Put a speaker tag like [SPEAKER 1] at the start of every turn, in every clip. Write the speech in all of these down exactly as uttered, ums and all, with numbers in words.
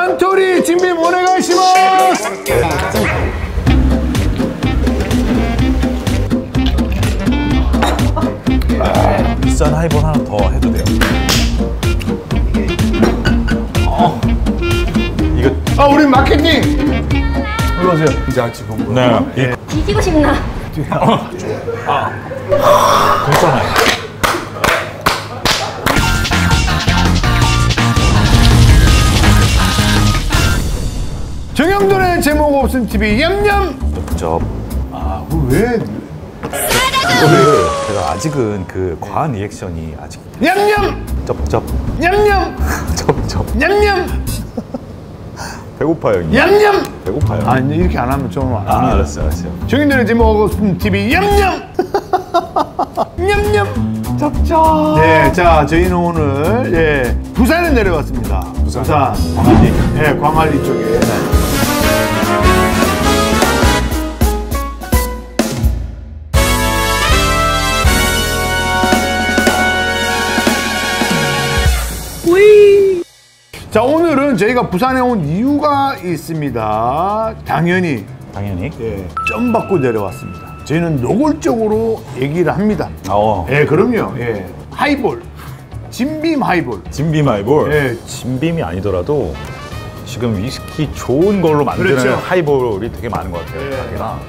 [SPEAKER 1] 산토리 진빔 오네가시마스.
[SPEAKER 2] 비싼 하이볼 하나 더 해도 돼요. 어. 이거
[SPEAKER 1] 아, 우리 마케팅 일로 오세요. 자, 지금
[SPEAKER 2] 네.
[SPEAKER 1] 예.
[SPEAKER 3] 뒤지고 싶나?
[SPEAKER 2] 아. 괜찮아요.
[SPEAKER 1] 정영돈의 제목 없음 티비 냠냠.
[SPEAKER 2] 쩝.
[SPEAKER 1] 아, 왜?
[SPEAKER 2] 이거를 제가 아직은 그 과한 리액션이 아직
[SPEAKER 1] 냠냠.
[SPEAKER 2] 쩝쩝
[SPEAKER 1] 냠냠.
[SPEAKER 2] 쩝쩝.
[SPEAKER 1] 냠냠.
[SPEAKER 2] 배고파요. 형님.
[SPEAKER 1] 냠냠.
[SPEAKER 2] 배고파요.
[SPEAKER 1] 아니, 이렇게 안 하면 좀 안.
[SPEAKER 2] 아, 알았어요, 알았어요.
[SPEAKER 1] 정영돈의 제목 없음 티비 냠냠. 냠냠.
[SPEAKER 2] 쩝쩝.
[SPEAKER 1] 네, 자, 저희는 오늘 예, 부산에 내려왔습니다.
[SPEAKER 2] 부산.
[SPEAKER 1] 부산.
[SPEAKER 2] 광안리.
[SPEAKER 1] 예, 광안리 쪽에. 네. 자, 오늘은 저희가 부산에 온 이유가 있습니다. 당연히
[SPEAKER 2] 당연히.
[SPEAKER 1] 예, 점 받고 내려왔습니다. 저희는 노골적으로 얘기를 합니다.
[SPEAKER 2] 어.
[SPEAKER 1] 예, 그럼요. 예, 하이볼, 진빔 하이볼.
[SPEAKER 2] 진빔 하이볼.
[SPEAKER 1] 예.
[SPEAKER 2] 진빔이 아니더라도 지금 위스키 좋은 걸로 만드는
[SPEAKER 1] 그렇죠.
[SPEAKER 2] 하이볼이 되게 많은 것 같아요.
[SPEAKER 1] 예.
[SPEAKER 2] 가게가.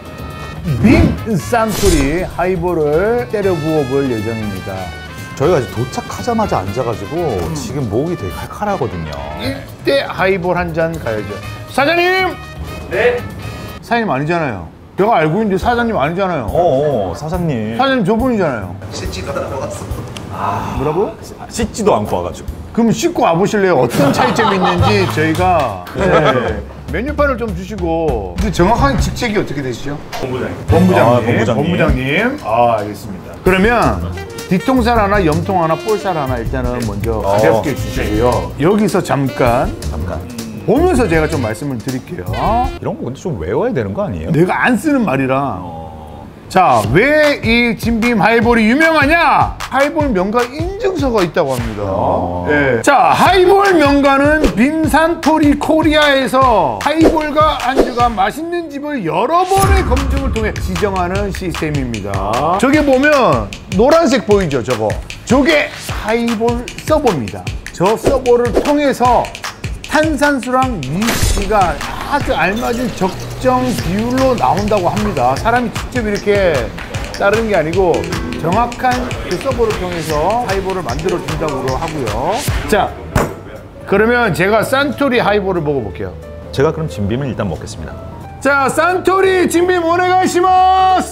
[SPEAKER 1] 빔 산토리 하이볼을 때려 부어볼 예정입니다.
[SPEAKER 2] 저희가 이제 도착하자마자 앉아가지고 음. 지금 목이 되게 칼칼하거든요.
[SPEAKER 1] 일대 하이볼 한 잔 가야죠. 사장님!
[SPEAKER 4] 네?
[SPEAKER 1] 사장님 아니잖아요. 내가 알고 있는데 사장님 아니잖아요.
[SPEAKER 2] 어, 어 사장님.
[SPEAKER 1] 사장님 저분이잖아요.
[SPEAKER 5] 씻지도 않고 왔어.
[SPEAKER 1] 아, 뭐라고?
[SPEAKER 2] 씻지도 않고 와가지고.
[SPEAKER 1] 그럼 씻고 와보실래요? 어떤 차이점이 있는지 저희가 네. 메뉴판을 좀 주시고. 근데 정확한 직책이 어떻게 되시죠?
[SPEAKER 4] 본부장님.
[SPEAKER 1] 본부장님.
[SPEAKER 2] 아, 본부장님.
[SPEAKER 1] 본부장님. 아, 알겠습니다. 그러면 뒤통살 하나, 염통 하나, 볼살 하나 일단은 먼저 가볍게 주시고요. 여기서 잠깐
[SPEAKER 2] 잠깐.
[SPEAKER 1] 보면서 제가 좀 말씀을 드릴게요.
[SPEAKER 2] 이런 거 근데 좀 외워야 되는 거 아니에요?
[SPEAKER 1] 내가 안 쓰는 말이라. 자, 왜 이 진빔 하이볼이 유명하냐? 하이볼 명가 인증서가 있다고 합니다.
[SPEAKER 2] 어.
[SPEAKER 1] 예. 자, 하이볼 명가는 빔산토리 코리아에서 하이볼과 안주가 맛있는 집을 여러 번의 검증을 통해 지정하는 시스템입니다. 저게 보면 노란색 보이죠, 저거? 저게 하이볼 서버입니다. 저 서버를 통해서 탄산수랑 위스키가 아주 알맞은 적정 비율로 나온다고 합니다. 사람이 직접 이렇게 따르는 게 아니고 정확한 그 서버를 통해서 하이볼을 만들어 준다고 하고요. 자, 그러면 제가 산토리 하이볼을 먹어볼게요.
[SPEAKER 2] 제가 그럼 진빔을 일단 먹겠습니다.
[SPEAKER 1] 자, 산토리 진빔 오네가시마스.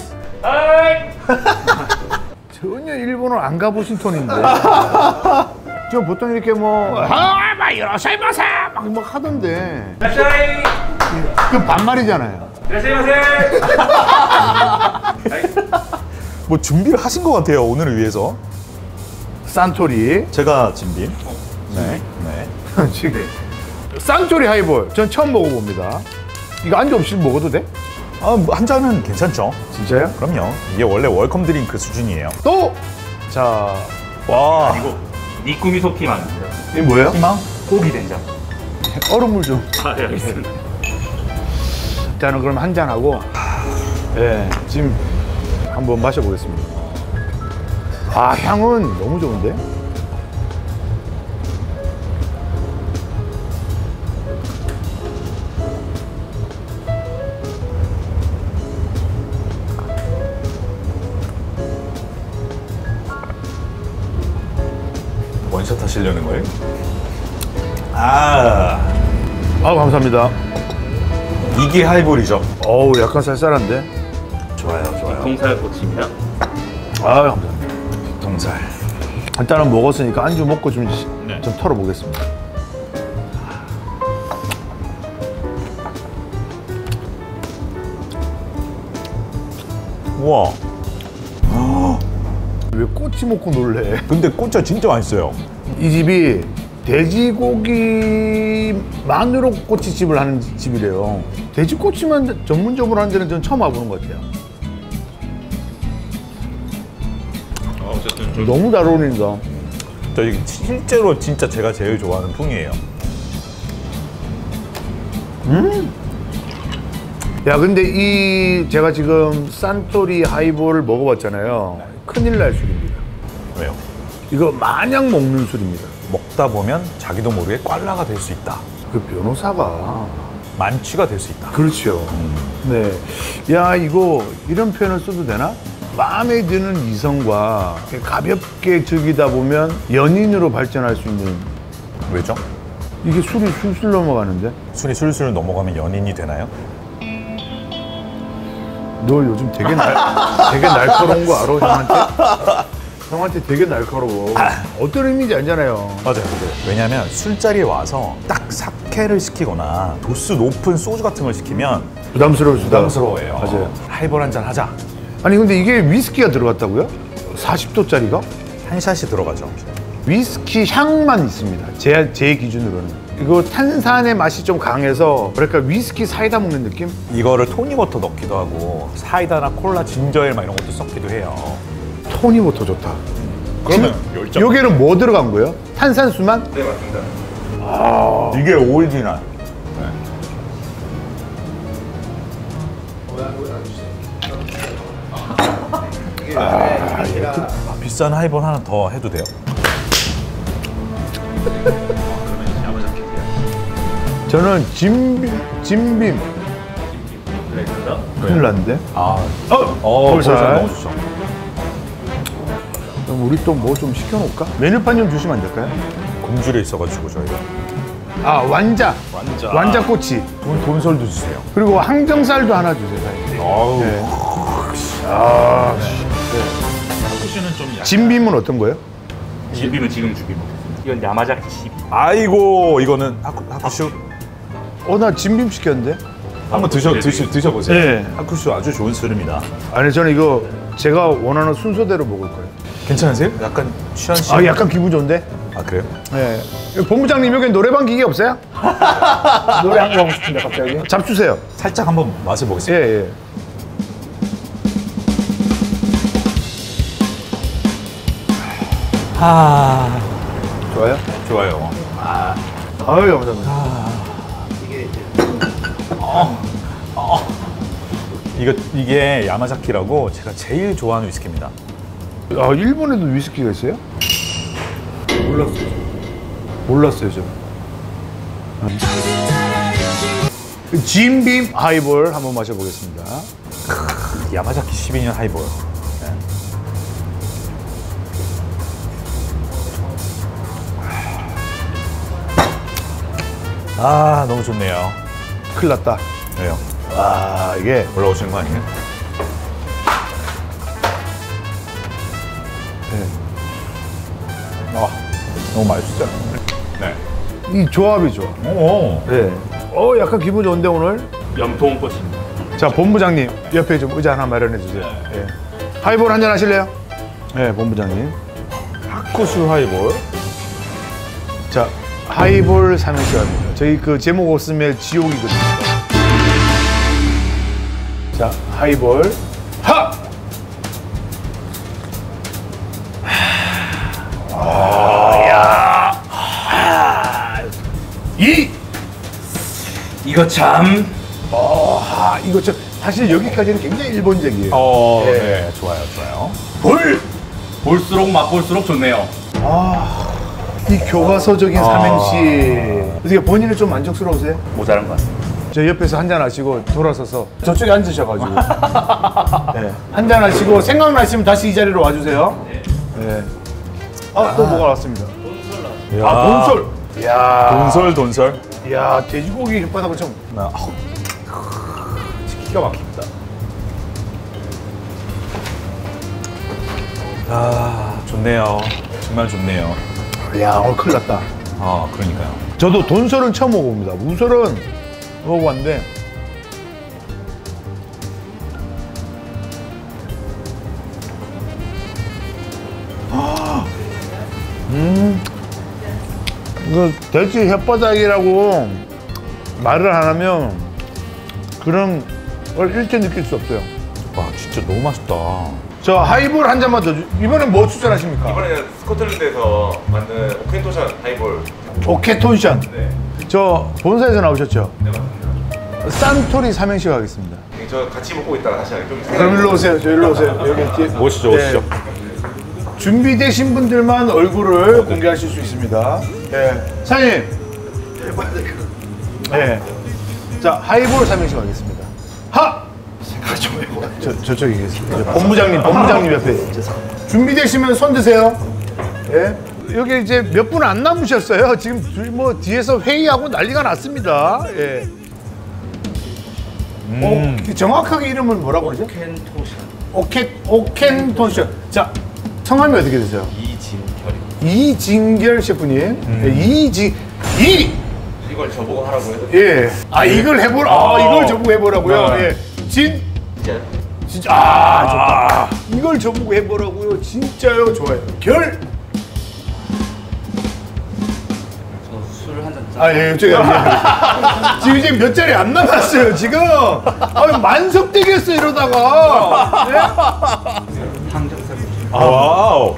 [SPEAKER 1] 전혀 일본어 안 가보신 톤인데. 저 보통 이렇게 뭐 아, 막 이러시마세 막, 막 하던데.
[SPEAKER 4] 이라샤이.
[SPEAKER 1] 그 반말이잖아요.
[SPEAKER 4] 이라샤이마세.
[SPEAKER 2] 뭐 준비를 하신 것 같아요, 오늘을 위해서.
[SPEAKER 1] 산토리.
[SPEAKER 2] 제가 진빔. 네. 네.
[SPEAKER 1] 지금 산토리 하이볼 전 처음 먹어봅니다. 이거 안주 없이 먹어도 돼?
[SPEAKER 2] 아, 뭐 한 잔은 괜찮죠?
[SPEAKER 1] 진짜요?
[SPEAKER 2] 그럼요. 이게 원래 웰컴 드링크 수준이에요.
[SPEAKER 1] 또! 자,
[SPEAKER 2] 와.
[SPEAKER 4] 이거 니꾸미 소피 만드세요.
[SPEAKER 1] 이게 뭐예요?
[SPEAKER 2] 희망?
[SPEAKER 4] 고기 된장.
[SPEAKER 1] 얼음물 좀.
[SPEAKER 4] 아, 네, 알겠습니다.
[SPEAKER 1] 일단은 그럼 한 잔 하고, 예, 지금 한번 마셔보겠습니다. 아, 향은 너무 좋은데?
[SPEAKER 2] 원샷 하시려는 거예요? 아,
[SPEAKER 1] 아, 감사합니다.
[SPEAKER 2] 이게 하이볼이죠.
[SPEAKER 1] 어우, 약간 쌀쌀한데?
[SPEAKER 2] 좋아요, 좋아요.
[SPEAKER 4] 통살 고치면
[SPEAKER 1] 아, 감사합니다.
[SPEAKER 2] 동살.
[SPEAKER 1] 일단은 먹었으니까 안주 먹고 좀,
[SPEAKER 4] 네.
[SPEAKER 1] 좀 털어보겠습니다.
[SPEAKER 2] 우와.
[SPEAKER 1] 왜 꼬치 먹고 놀래?
[SPEAKER 2] 근데 꼬짜 진짜 맛있어요.
[SPEAKER 1] 이 집이 돼지고기만으로 꼬치집을 하는 집이래요. 돼지꼬치만 전문적으로 하는 데는 전 처음 와보는 것 같아요.
[SPEAKER 4] 어, 어쨌든 좀
[SPEAKER 1] 너무 잘 어울린다.
[SPEAKER 2] 저 이게 실제로 진짜 제가 제일 좋아하는 풍이에요.
[SPEAKER 1] 음. 야, 근데 이 제가 지금 산토리 하이볼을 먹어봤잖아요. 큰일 날 술입니다.
[SPEAKER 2] 왜요?
[SPEAKER 1] 이거 마냥 먹는 술입니다.
[SPEAKER 2] 먹다 보면 자기도 모르게 꽐라가 될 수 있다.
[SPEAKER 1] 그 변호사가
[SPEAKER 2] 만취가 될 수 있다.
[SPEAKER 1] 그렇죠. 음. 네. 야, 이거 이런 표현을 써도 되나? 마음에 드는 이성과 가볍게 즐기다 보면 연인으로 발전할 수 있는.
[SPEAKER 2] 왜죠?
[SPEAKER 1] 이게 술이 술술 넘어가는데?
[SPEAKER 2] 술이 술술 넘어가면 연인이 되나요?
[SPEAKER 1] 너 요즘 되게 날, 되게 날카로운 거 알아, 형한테? 형한테 되게 날카로워. 어떤 의미인지 알잖아요.
[SPEAKER 2] 맞아요. 왜냐면 술자리에 와서 딱 사케를 시키거나 도수 높은 소주 같은 걸 시키면
[SPEAKER 1] 부담스러울 수다.
[SPEAKER 2] 부담스러워해요.
[SPEAKER 1] 맞아요.
[SPEAKER 2] 하이볼 한잔 하자.
[SPEAKER 1] 아니, 근데 이게 위스키가 들어갔다고요? 사십 도짜리가?
[SPEAKER 2] 한 샷이 들어가죠.
[SPEAKER 1] 위스키 향만 있습니다. 제, 제 기준으로는. 이거 탄산의 맛이 좀 강해서 그러니까 위스키 사이다 먹는 느낌?
[SPEAKER 2] 이거를 토닉워터 넣기도 하고 사이다나 콜라, 진저엘 막 이런 것도 섞기도 해요.
[SPEAKER 1] 토닉워터 좋다.
[SPEAKER 2] 그러면
[SPEAKER 1] 지금
[SPEAKER 2] 열정.
[SPEAKER 1] 여기는 뭐 들어간 거예요? 탄산수만?
[SPEAKER 4] 네, 맞습니다.
[SPEAKER 2] 아, 이게 오리지널. 아, 비싼 하이볼 하나 더 해도 돼요?
[SPEAKER 1] 저는 진빔, 진빔.
[SPEAKER 4] 블랙이다.
[SPEAKER 1] 큰일 났는데?
[SPEAKER 2] 아,
[SPEAKER 1] 어!
[SPEAKER 2] 어,
[SPEAKER 1] 볼살.
[SPEAKER 2] 볼살 너무 좋죠.
[SPEAKER 1] 그럼 우리 또 뭐 좀 시켜놓을까? 메뉴판 좀 주시면 안 될까요?
[SPEAKER 2] 굶주려 있어가지고 저희가.
[SPEAKER 1] 아, 완자.
[SPEAKER 2] 완자.
[SPEAKER 1] 완자꼬치.
[SPEAKER 2] 돈, 돈설도 주세요.
[SPEAKER 1] 그리고 항정살도 하나 주세요, 사장님.
[SPEAKER 2] 아우.
[SPEAKER 1] 네. 아,
[SPEAKER 4] 하쿠슈는 좀 약간.
[SPEAKER 1] 진빔은 어떤 거예요?
[SPEAKER 4] 진빔은 지금 주기 먹겠습니다. 이건 야마자키 십.
[SPEAKER 2] 아이고, 이거는 하쿠, 하쿠슈.
[SPEAKER 1] 어, 나 진빔 시켰는데?
[SPEAKER 2] 한번 드셔, 드시, 드셔보세요.
[SPEAKER 1] 네.
[SPEAKER 2] 하쿠슈 아주 좋은 술입니다.
[SPEAKER 1] 아니, 저는 이거 제가 원하는 순서대로 먹을 거예요.
[SPEAKER 2] 괜찮으세요? 약간 취한 씨.
[SPEAKER 1] 아, 약간 기분 좋은데?
[SPEAKER 2] 아, 그래요?
[SPEAKER 1] 네. 본부장님, 여기 노래방 기계 없어요? 노래 한 거 하고 싶은데, 갑자기. 잡수세요.
[SPEAKER 2] 살짝 한번 맛을 보겠습니다.
[SPEAKER 1] 예, 예.
[SPEAKER 2] 아,
[SPEAKER 1] 좋아요?
[SPEAKER 2] 좋아요.
[SPEAKER 1] 아유, 감사합니다.
[SPEAKER 2] 이거 이게 야마자키라고 제가 제일 좋아하는 위스키입니다.
[SPEAKER 1] 아, 일본에도 위스키가 있어요? 몰랐어요. 몰랐어요, 저. 진빔 하이볼 한번 마셔보겠습니다.
[SPEAKER 2] 야마자키 십이 년 하이볼. 네. 아, 너무 좋네요.
[SPEAKER 1] 큰일 났다.
[SPEAKER 2] 왜요?
[SPEAKER 1] 아, 이게.
[SPEAKER 2] 올라오시는 거 아니에요?
[SPEAKER 1] 네.
[SPEAKER 2] 아, 너무 맛있어요. 네.
[SPEAKER 1] 이 조합이 좋아.
[SPEAKER 2] 오.
[SPEAKER 1] 네. 어, 약간 기분 좋은데, 오늘?
[SPEAKER 4] 염통꽃입니다.
[SPEAKER 1] 자, 본부장님, 옆에 좀 의자 하나 마련해 주세요. 네. 하이볼 한잔 하실래요? 네, 본부장님.
[SPEAKER 2] 하쿠슈 하이볼.
[SPEAKER 1] 자, 하이볼 삼행시합니다. 저희 그 제목 없으면 지옥이거든요. 자, 하이볼. 하! 아, 야! 하! 이!
[SPEAKER 4] 이거 참.
[SPEAKER 1] 어, 하! 이거 저, 사실 여기까지는 굉장히 일본적이에요.
[SPEAKER 2] 어,
[SPEAKER 1] 네.
[SPEAKER 2] 네, 좋아요, 좋아요.
[SPEAKER 1] 볼!
[SPEAKER 4] 볼수록 맛볼수록 좋네요.
[SPEAKER 1] 이 교과서적인 삼행시. 어떻게 본인은 좀 만족스러우세요?
[SPEAKER 4] 모자란 것 같습니다.
[SPEAKER 1] 저 옆에서 한잔 하시고 돌아서서 저쪽에 앉으셔가지고 네. 한잔 하시고 생각나시면 다시 이 자리로 와주세요. 네. 아, 또 뭐가 나왔습니다. 아, 돈솔. 이야,
[SPEAKER 2] 돈설, 돈설.
[SPEAKER 1] 이야, 돼지고기 혓바닥을 좀.
[SPEAKER 2] 아, 아우, 기가 막힙니다. 아, 좋네요. 정말 좋네요.
[SPEAKER 1] 이야, 어, 큰일 났다.
[SPEAKER 2] 아, 그러니까요.
[SPEAKER 1] 저도 돈솔은 처음 먹어봅니다. 우솔은 먹어봤는데. 음, 이거 돼지 혓바닥이라고 말을 안 하면 그런 걸 일체 느낄 수 없어요.
[SPEAKER 2] 와, 진짜 너무 맛있다.
[SPEAKER 1] 저 하이볼 한 잔만 더 주... 이번엔 뭐 추천하십니까?
[SPEAKER 4] 이번에는 스코틀랜드에서 만든 오켄토샷 하이볼.
[SPEAKER 1] 오케톤션.
[SPEAKER 4] 네.
[SPEAKER 1] 저 본사에서 나오셨죠?
[SPEAKER 4] 네, 맞습니다.
[SPEAKER 1] 산토리 삼행시 가겠습니다.
[SPEAKER 4] 저 같이 먹고 있다가 다시 좀.
[SPEAKER 1] 그럼 일로 오세요. 저 일로 오세요. 여기 뒤에.
[SPEAKER 2] 오시죠, 오시죠.
[SPEAKER 1] 네. 준비되신 분들만 얼굴을 공개하실 수 있습니다. 예. 사장님. 예. 자, 하이볼 삼행시 가겠습니다. 하! 저, 저쪽에 계십니다. 본부장님, 본부장님 옆에. 준비되시면 손 드세요. 예. 여기 이제 몇 분 안 남으셨어요. 지금 뭐 뒤에서 회의하고 난리가 났습니다. 예.
[SPEAKER 2] 음.
[SPEAKER 1] 어, 정확하게 이름을 뭐라고 그러죠?
[SPEAKER 4] 캔토션.
[SPEAKER 1] 오켄, 오켄토션. 자, 성함이 어떻게 되세요?
[SPEAKER 4] 이진결이.
[SPEAKER 1] 이진결 셰프님.
[SPEAKER 2] 음.
[SPEAKER 1] 예, 이진, 이!
[SPEAKER 4] 이걸 저보고 하라고 해도.
[SPEAKER 1] 예. 아, 이걸 해보라. 아, 이걸 저보고 해보라고요.
[SPEAKER 2] 네.
[SPEAKER 1] 예. 진,
[SPEAKER 4] 진짜.
[SPEAKER 1] 진짜. 아, 좋다. 이걸 저보고 해보라고요. 진짜요? 좋아요. 결.
[SPEAKER 4] 술 한 잔.
[SPEAKER 1] 아, 예, 저기, 예. 지금 이제 몇 자리 안 남았어요, 지금. 아, 만석되겠어, 이러다가. 예?
[SPEAKER 4] 항정살.
[SPEAKER 2] 아, 와우.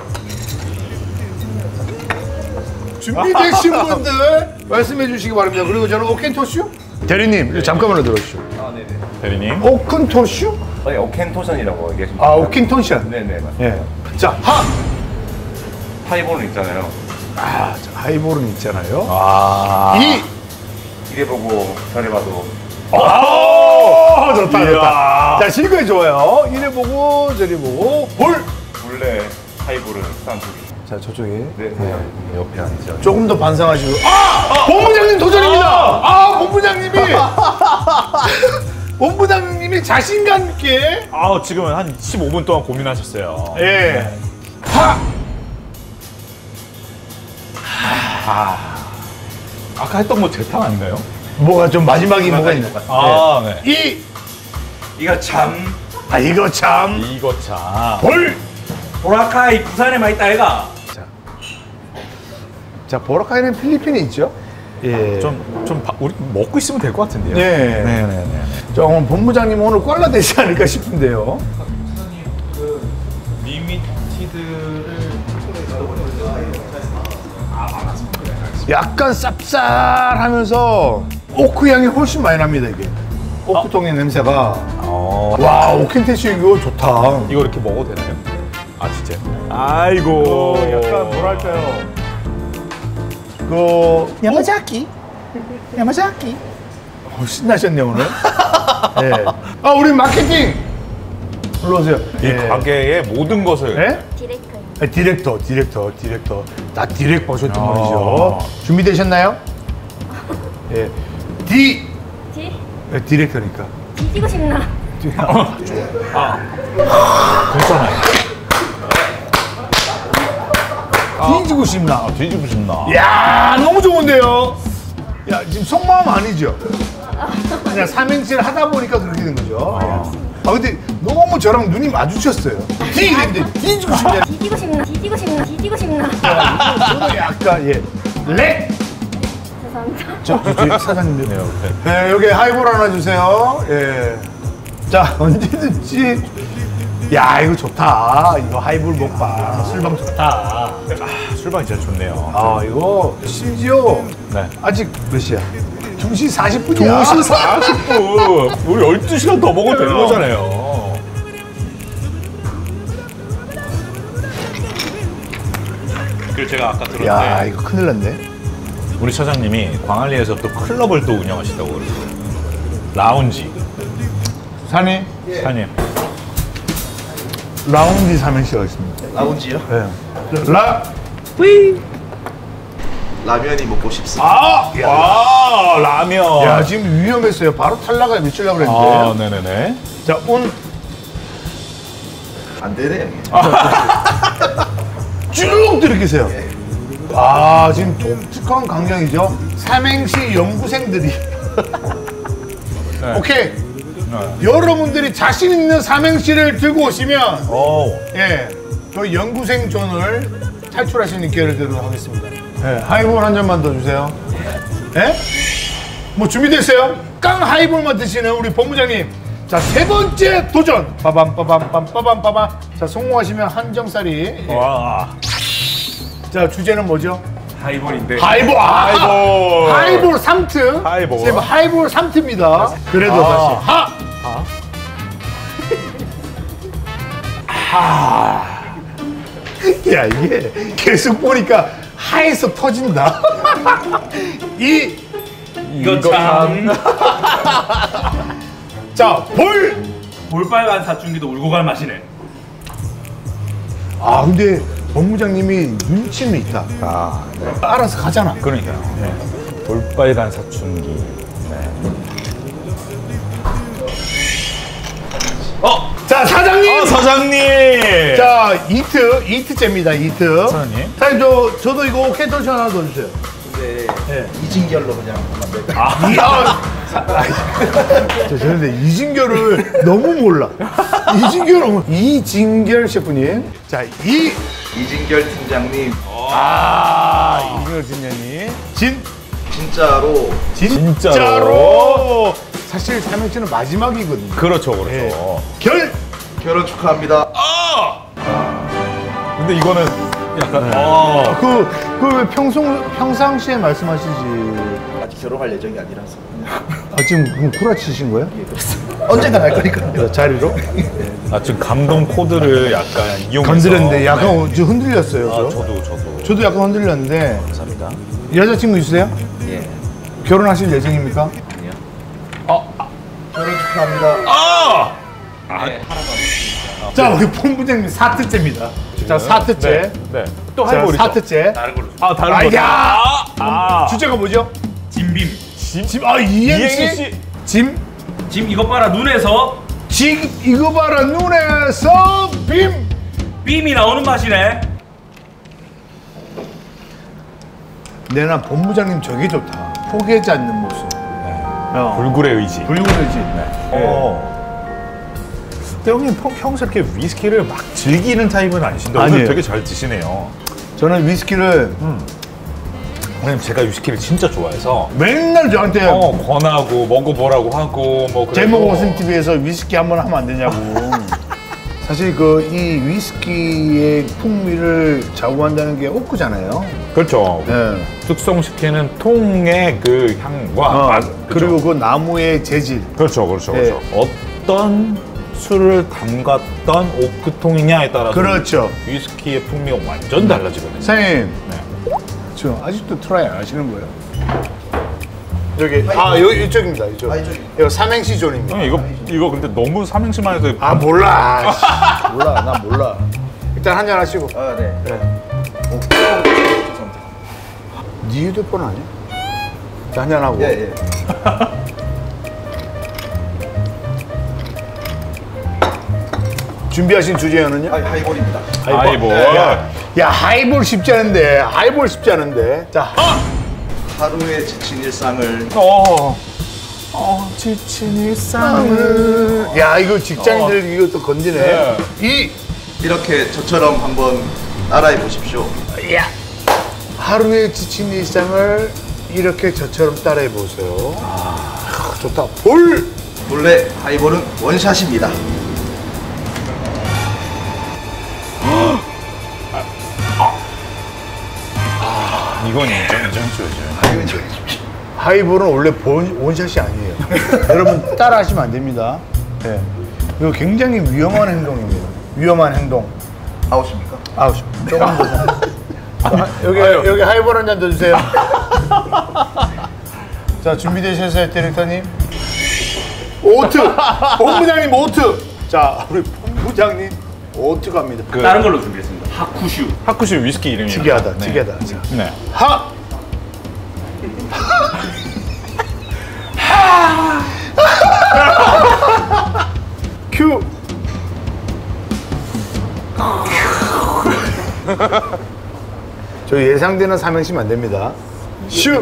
[SPEAKER 1] 준비되신 분들 말씀해 주시기 바랍니다. 그리고 저는 오켄토슈? 대리님, 잠깐만요, 들어주시죠.
[SPEAKER 4] 아, 네네.
[SPEAKER 1] 어?
[SPEAKER 2] 대리님.
[SPEAKER 1] 오켄토슈?
[SPEAKER 4] 아니, 오켄토션이라고 얘기하시면.
[SPEAKER 1] 아, 오켄토션.
[SPEAKER 4] 네네, 맞습니다.
[SPEAKER 1] 예. 자, 하!
[SPEAKER 4] 하이볼은 있잖아요.
[SPEAKER 1] 아, 자, 하이볼은 있잖아요.
[SPEAKER 2] 아.
[SPEAKER 1] 이!
[SPEAKER 4] 이래 보고 저래 봐도.
[SPEAKER 1] 아, 좋다,
[SPEAKER 2] 이야.
[SPEAKER 1] 좋다. 자, 실컷 좋아요. 이래 보고, 저리 보고, 볼!
[SPEAKER 4] 원래 하이볼은 산토리.
[SPEAKER 1] 자, 저쪽에.
[SPEAKER 4] 네, 네. 옆에 앉으죠.
[SPEAKER 1] 조금 더 반성하시고. 아! 본부장님 도전입니다! 아, 본부장님이! 본부장님이 자신감 있게.
[SPEAKER 2] 아, 지금은 한 십오 분 동안 고민하셨어요.
[SPEAKER 1] 예. 하!
[SPEAKER 2] 아까 했던 거 재탕 아닌가요?
[SPEAKER 1] 뭐가 좀 마지막이 뭐가 있는 것 같아요.
[SPEAKER 2] 아, 네.
[SPEAKER 1] 이!
[SPEAKER 4] 이거 참.
[SPEAKER 1] 아, 이거 참.
[SPEAKER 2] 이거 참.
[SPEAKER 1] 볼!
[SPEAKER 4] 보라카이 부산에만 있다 아이가.
[SPEAKER 1] 자, 보라카이는 필리핀에 있죠? 예.
[SPEAKER 2] 좀, 좀, 바- 우리 먹고 있으면 될 것 같은데요.
[SPEAKER 1] 네.
[SPEAKER 2] 네네네.
[SPEAKER 1] 자, 오늘 본부장님 오늘 꽐라 되지 않을까 싶은데요.
[SPEAKER 4] 리미티드를.
[SPEAKER 1] 약간 쌉쌀하면서 오크 향이 훨씬 많이 납니다, 이게. 오크통의 냄새가.
[SPEAKER 2] 어.
[SPEAKER 1] 와, 오켄테슈 이거 좋다.
[SPEAKER 2] 이거 이렇게 먹어도 되나요? 아, 진짜요? 아이고.
[SPEAKER 1] 어, 약간 뭐랄까요. 그.
[SPEAKER 3] 야마자키? 야마자키?
[SPEAKER 1] 어, 신나셨네, 오늘. 예. 아, 우리 마케팅! 불러오세요.
[SPEAKER 2] 이
[SPEAKER 1] 예.
[SPEAKER 2] 가게의 모든 것을.
[SPEAKER 1] 예?
[SPEAKER 5] 디렉터요.
[SPEAKER 1] 아, 디렉터, 디렉터, 디렉터. 다 디렉 보셨던
[SPEAKER 2] 아.
[SPEAKER 1] 분이죠. 준비되셨나요? 예. 디!
[SPEAKER 5] 디?
[SPEAKER 1] 예, 디렉터니까.
[SPEAKER 5] 뒤지고 싶나?
[SPEAKER 2] 괜찮아요.
[SPEAKER 1] 뒤지고 싶나?
[SPEAKER 2] 아, 뒤지고 싶나?
[SPEAKER 1] 야, 너무 좋은데요? 야, 지금 속마음 아니죠? 그냥 삼행시를 하다 보니까 그렇게 된 거죠. 아, 아 근데 너무 저랑 눈이 마주쳤어요. 뒤! 근데 뒤지고 싶냐?
[SPEAKER 5] 뒤지고 싶나? 뒤지고 싶나? 뒤지고 싶나?
[SPEAKER 1] 저는 약간, 예. 렉!
[SPEAKER 5] 죄송합니다.
[SPEAKER 1] 저, 저, 저 사장님들.
[SPEAKER 2] 네, 옆에.
[SPEAKER 1] 네, 여기 하이볼 하나 주세요. 예. 자, 언제든지. 야, 이거 좋다. 이거 하이볼 먹방. 술방 좋다.
[SPEAKER 2] 아, 술방 진짜 좋네요.
[SPEAKER 1] 아, 이거 심지어
[SPEAKER 2] 네.
[SPEAKER 1] 아직 몇 시야? 두 시 사십 분이야.
[SPEAKER 2] 두 시 사십 분. 우리 열두 시간 더 먹어도 되는 거잖아요.
[SPEAKER 4] 그 제가 아까 들었는데.
[SPEAKER 1] 야, 이거 큰일 났네.
[SPEAKER 2] 우리 차장님이 광안리에서 또 클럽을 또 운영하시다고 그러고. 라운지.
[SPEAKER 1] 사장님,
[SPEAKER 2] 사장님.
[SPEAKER 1] 라운지 삼행시가 있습니다.
[SPEAKER 3] 라운지요?
[SPEAKER 1] 네. 라,
[SPEAKER 3] 라면이 먹고 싶습니다.
[SPEAKER 1] 아! 야,
[SPEAKER 2] 와, 라면.
[SPEAKER 1] 야, 지금 위험했어요. 바로 탈락을 미치려고 그랬는데.
[SPEAKER 2] 아, 네네네.
[SPEAKER 1] 자, 온,
[SPEAKER 3] 안 되네.
[SPEAKER 1] 쭉 들이키세요. 아, 지금 독특한 광경이죠. 삼행시 연구생들이.
[SPEAKER 2] 네.
[SPEAKER 1] 오케이.
[SPEAKER 2] 네.
[SPEAKER 1] 여러분들이 자신 있는 삼행시를 들고 오시면,
[SPEAKER 2] 오.
[SPEAKER 1] 예, 그 연구생 존을 탈출하시는 기회를 드리도록 하겠습니다. 예, 하이볼 한 잔만 더 주세요. 예? 뭐 준비됐어요? 깡 하이볼만 드시는 우리 본부장님. 자, 세 번째 도전. 빠밤, 빠밤, 빰, 빠밤, 빠밤. 자, 성공하시면 한정살이. 예.
[SPEAKER 2] 와.
[SPEAKER 1] 자, 주제는 뭐죠?
[SPEAKER 4] 하이볼인데.
[SPEAKER 1] 하이볼. 아,
[SPEAKER 2] 하이볼.
[SPEAKER 1] 하이볼 삼 트.
[SPEAKER 2] 하이볼.
[SPEAKER 1] 지금 하이볼 삼 트입니다. 그래도
[SPEAKER 2] 아.
[SPEAKER 1] 다시 하. 하. 야 이게 계속 보니까 하에서 터진다. 이
[SPEAKER 4] 이거 참.
[SPEAKER 1] 자, 볼!
[SPEAKER 4] 볼빨간 사춘기도 울고 갈 맛이네.
[SPEAKER 1] 아, 근데 본부장님이 눈치는 있다.
[SPEAKER 2] 아,
[SPEAKER 1] 알아서 가잖아.
[SPEAKER 2] 그러니까요. 네. 볼빨간 사춘기. 네.
[SPEAKER 4] 어?
[SPEAKER 1] 자, 사장님!
[SPEAKER 2] 아, 사장님!
[SPEAKER 1] 자, 이트, 이트째입니다, 이트.
[SPEAKER 2] 사장님.
[SPEAKER 1] 사장님, 저, 저도 이거 오케이 돌시 하나 더 주세요.
[SPEAKER 3] 네. 이진결로 그냥 만들까?
[SPEAKER 1] 아, 이야! 저, 저런데 이진결을 너무 몰라. 이진결은, 이진결 셰프님. 자, 이,
[SPEAKER 3] 이진결 팀장님
[SPEAKER 1] 아, 이진결 팀장님. 진,
[SPEAKER 3] 진짜로
[SPEAKER 1] 진짜로.
[SPEAKER 2] 진짜로.
[SPEAKER 1] 사실 삼행시는 마지막이거든요.
[SPEAKER 2] 그렇죠, 그렇죠.
[SPEAKER 1] 네. 결!
[SPEAKER 3] 결혼 축하합니다.
[SPEAKER 2] 근데 이거는 약간,
[SPEAKER 1] 네.
[SPEAKER 2] 어.
[SPEAKER 1] 그, 그 왜 평소, 평상시에 말씀하시지.
[SPEAKER 3] 아직 결혼할 예정이 아니라서
[SPEAKER 1] 아, 지금 그럼 구라치신 거예요?
[SPEAKER 3] 언젠간 할 거니까요.
[SPEAKER 1] 자리로?
[SPEAKER 2] 아, 지금 감동 코드를 약간 이용해서.
[SPEAKER 1] 건드렸는데 약간
[SPEAKER 2] 네.
[SPEAKER 1] 저 흔들렸어요.
[SPEAKER 2] 아,
[SPEAKER 1] 저.
[SPEAKER 2] 저도, 저도.
[SPEAKER 1] 저도 약간 흔들렸는데.
[SPEAKER 2] 감사합니다.
[SPEAKER 1] 여자친구 있으세요?
[SPEAKER 3] 예.
[SPEAKER 1] 결혼하실 예정입니까?
[SPEAKER 3] 결혼 축하합니다.
[SPEAKER 1] 자, 우리 본부장님 사 트째입니다. 자, 사 트째.
[SPEAKER 2] 네. 네. 또
[SPEAKER 1] 자,
[SPEAKER 2] 하이볼이죠.
[SPEAKER 1] 사 트째.
[SPEAKER 4] 다른 걸로.
[SPEAKER 2] 아, 다른
[SPEAKER 1] 아,
[SPEAKER 2] 거.
[SPEAKER 1] 야!
[SPEAKER 2] 아.
[SPEAKER 1] 주제가 뭐죠?
[SPEAKER 4] 짐빔.
[SPEAKER 1] 짐, 아, 이행시?
[SPEAKER 2] 이행시.
[SPEAKER 1] 짐?
[SPEAKER 4] 짐 이것 봐라 눈에서
[SPEAKER 1] 지, 이거 봐라, 눈에서 빔!
[SPEAKER 4] 빔이 나오는 맛이네.
[SPEAKER 1] 내나 본부장님 저게 좋다. 포기하지 않는 모습. 어.
[SPEAKER 2] 불굴의 의지.
[SPEAKER 1] 불구르지.
[SPEAKER 2] 어. 근데 형님 평- 평소에 이렇게 위스키를 막 즐기는 타입은 아니신데 오늘
[SPEAKER 1] 아니에요.
[SPEAKER 2] 되게 잘 드시네요.
[SPEAKER 1] 저는 위스키를
[SPEAKER 2] 왜냐면 제가 위스키를 진짜 좋아해서
[SPEAKER 1] 맨날 저한테
[SPEAKER 2] 어, 권하고 먹어보라고 하고 뭐 그래서
[SPEAKER 1] 제목 오슨 티비에서 위스키 한번 하면 안 되냐고. 사실 그 이 위스키의 풍미를 좌우한다는 게 오크잖아요.
[SPEAKER 2] 그렇죠.
[SPEAKER 1] 네.
[SPEAKER 2] 숙성시키는 통의 그 향과
[SPEAKER 1] 어,
[SPEAKER 2] 맛,
[SPEAKER 1] 그리고 그 나무의 재질.
[SPEAKER 2] 그렇죠, 그렇죠,
[SPEAKER 1] 네.
[SPEAKER 2] 그렇죠. 어떤 술을 담갔던 오크통이냐에 따라서
[SPEAKER 1] 그렇죠.
[SPEAKER 2] 위스키의 풍미가 완전 달라지거든요.
[SPEAKER 1] 사장님,
[SPEAKER 2] 네.
[SPEAKER 1] 저 아직도 트라이 안 하시는 거예요? 여기 아 여기 이쪽입니다. 이쪽.
[SPEAKER 3] 아, 이쪽이요?
[SPEAKER 1] 이거 삼행시 존입니다.
[SPEAKER 2] 형 이거 이거 근데 너무 삼행시만 해서
[SPEAKER 1] 아 몰라. 씨. 몰라, 나 몰라. 일단 한잔 하시고.
[SPEAKER 3] 아, 네.
[SPEAKER 1] 네.
[SPEAKER 3] 오, 죄송합니다.
[SPEAKER 1] 네 휴대폰 아니야? 자, 한잔 하고.
[SPEAKER 3] 예, 예.
[SPEAKER 1] 준비하신 주제는요?
[SPEAKER 3] 아, 하이볼입니다.
[SPEAKER 2] 하이볼.
[SPEAKER 1] 야, 야 하이볼 쉽지 않은데. 하이볼 쉽지 않은데. 자,
[SPEAKER 3] 하루의 지친 일상을
[SPEAKER 2] 어, 어, 지친 일상을.
[SPEAKER 1] 야 이거 직장인들 이것도 건지네.
[SPEAKER 2] 네.
[SPEAKER 1] 이
[SPEAKER 3] 이렇게 저처럼 한번 따라해 보십시오.
[SPEAKER 1] 야, 하루의 지친 일상을 이렇게 저처럼 따라해 보세요. 아, 좋다. 볼.
[SPEAKER 3] 본래 하이볼은 원샷입니다.
[SPEAKER 2] 이건 인정, 인정해줘야죠.
[SPEAKER 1] 하이볼은 원래 본, 원샷이 아니에요. 여러분 따라하시면 안 됩니다. 네. 이거 굉장히 위험한 행동입니다. 위험한 행동.
[SPEAKER 3] 아웃입니까?
[SPEAKER 1] 아우, 조금 더. 아, 여기 여기 하이볼 한 잔 더 주세요. 자, 준비되셨어요, 디렉터님? 오트. 본부장님 오트. 자, 우리 본부장님 오트 갑니다.
[SPEAKER 2] 그
[SPEAKER 4] 다른 걸로 준비했습니다. 하쿠슈.
[SPEAKER 2] 하쿠슈 위스키 이름이에요.
[SPEAKER 1] 특이하다,
[SPEAKER 2] 네.
[SPEAKER 1] 특이하다. 자,
[SPEAKER 2] 네.
[SPEAKER 1] 하. 큐. 저 예상되는 삼행시면 안 됩니다. 슈.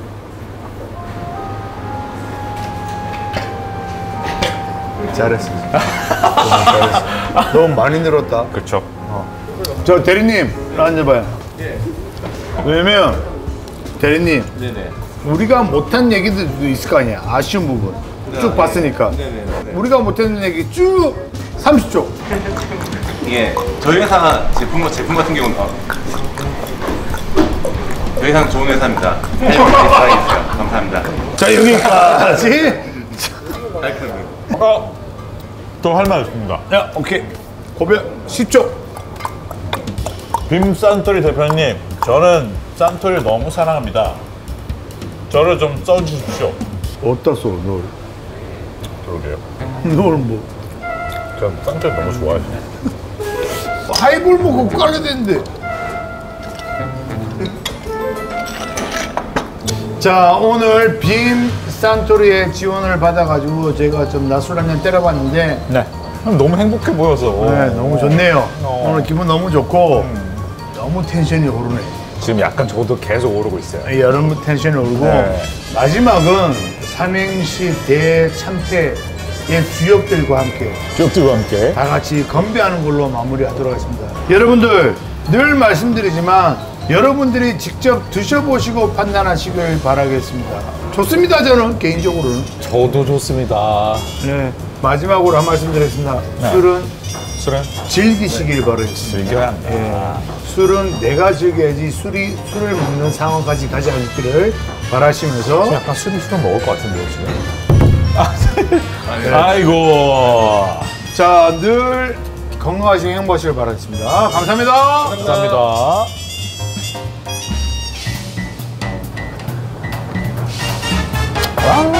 [SPEAKER 1] 잘했어. 너무 잘했어. 너무 많이 늘었다.
[SPEAKER 2] 그렇죠.
[SPEAKER 1] 저 대리님, 앉아봐요. 왜냐면 대리님,
[SPEAKER 4] 네네.
[SPEAKER 1] 우리가 못한 얘기들도 있을 거 아니야. 아쉬운 부분 쭉 봤으니까. 우리가 못했는 얘기 쭉 삼십 초.
[SPEAKER 6] 이게 저희 회사 제품, 제품 같은 경우는 어,
[SPEAKER 3] 더 이상 좋은 회사입니다. 해볼게 사랑해주세요. 감사합니다.
[SPEAKER 1] 자, 여기까지.
[SPEAKER 2] 어, 또 할 말 있습니다.
[SPEAKER 1] 야, 오케이. 고별 십 초.
[SPEAKER 2] 빔 산토리 대표님, 저는 산토리를 너무 사랑합니다. 저를 좀 써주십시오.
[SPEAKER 1] 어디다 써, 널?
[SPEAKER 2] 그러게요.
[SPEAKER 1] 널 뭐.
[SPEAKER 2] 전 산토리 너무 좋아해요.
[SPEAKER 1] 하이볼 먹고 깔려야 되는데. 자, 오늘 빔 산토리의 지원을 받아가지고 제가 좀 낮술 한잔 때려봤는데
[SPEAKER 2] 네. 너무 행복해 보여서.
[SPEAKER 1] 네, 너무 좋네요.
[SPEAKER 2] 어.
[SPEAKER 1] 오늘 기분 너무 좋고 너무 텐션이 오르네.
[SPEAKER 2] 지금 약간 저도 계속 오르고 있어요.
[SPEAKER 1] 여름 텐션이 오르고
[SPEAKER 2] 네.
[SPEAKER 1] 마지막은 삼행시 대참패의 주역들과 함께
[SPEAKER 2] 기억들과 함께.
[SPEAKER 1] 다 같이 건배하는 걸로 마무리하도록 하겠습니다. 여러분들 늘 말씀드리지만 여러분들이 직접 드셔보시고 판단하시길 바라겠습니다. 좋습니다, 저는 개인적으로는.
[SPEAKER 2] 저도 좋습니다.
[SPEAKER 1] 네, 마지막으로 한 말씀 드리겠습니다.
[SPEAKER 2] 네.
[SPEAKER 1] 술은
[SPEAKER 2] 술은
[SPEAKER 1] 즐기시길 바라겠습니다.
[SPEAKER 2] 즐겨야 합니다.
[SPEAKER 1] 예, 술은 내가 즐겨야지 술이 술을 먹는 상황까지 가지 않기를 바라시면서
[SPEAKER 2] 약간 술이 술을 먹을 것 같은데요, 지금. 아이고.
[SPEAKER 1] 자, 늘 건강하시고 행복하시길 바라겠습니다. 감사합니다.
[SPEAKER 2] 감사합니다. 와우.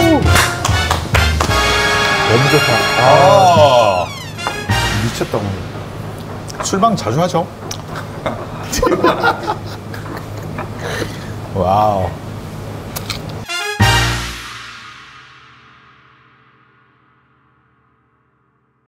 [SPEAKER 2] 너무 좋다. 아.
[SPEAKER 1] 미쳤다, 오늘.
[SPEAKER 2] 술방 자주 하죠. 와우.